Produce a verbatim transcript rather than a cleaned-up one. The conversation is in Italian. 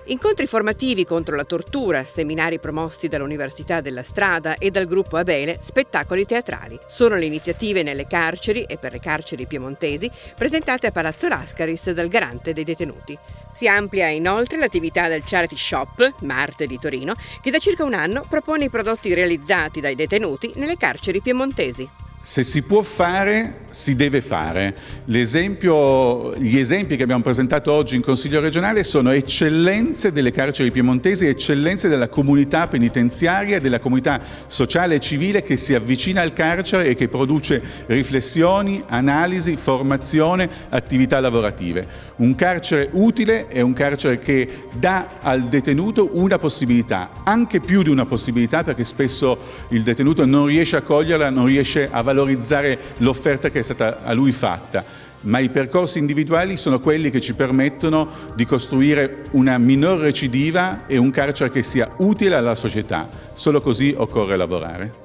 Incontri formativi contro la tortura, seminari promossi dall'Università della Strada e dal gruppo Abele, spettacoli teatrali. Sono le iniziative nelle carceri e per le carceri piemontesi presentate a Palazzo Lascaris dal garante dei detenuti. Si amplia inoltre l'attività del Charity Shop, Marte di Torino, che da circa un anno propone i prodotti realizzati dai detenuti nelle carceri piemontesi. Se si può fare, si deve fare. L'esempio, gli esempi che abbiamo presentato oggi in Consiglio regionale sono eccellenze delle carceri piemontesi, eccellenze della comunità penitenziaria, della comunità sociale e civile che si avvicina al carcere e che produce riflessioni, analisi, formazione, attività lavorative. Un carcere utile è un carcere che dà al detenuto una possibilità, anche più di una possibilità, perché spesso il detenuto non riesce a coglierla, non riesce a valorizzare l'offerta che è stata a lui fatta, ma i percorsi individuali sono quelli che ci permettono di costruire una minor recidiva e un carcere che sia utile alla società. Solo così occorre lavorare.